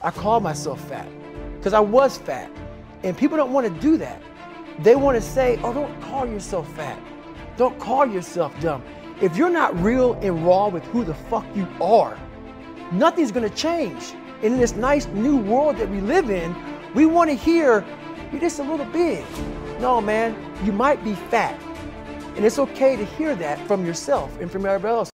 I call myself fat because I was fat. And people don't want to do that. They want to say, oh, don't call yourself fat. Don't call yourself dumb. If you're not real and raw with who the fuck you are, nothing's going to change. And in this nice new world that we live in, we want to hear, you're just a little big. No, man, you might be fat. And it's okay to hear that from yourself and from everybody else.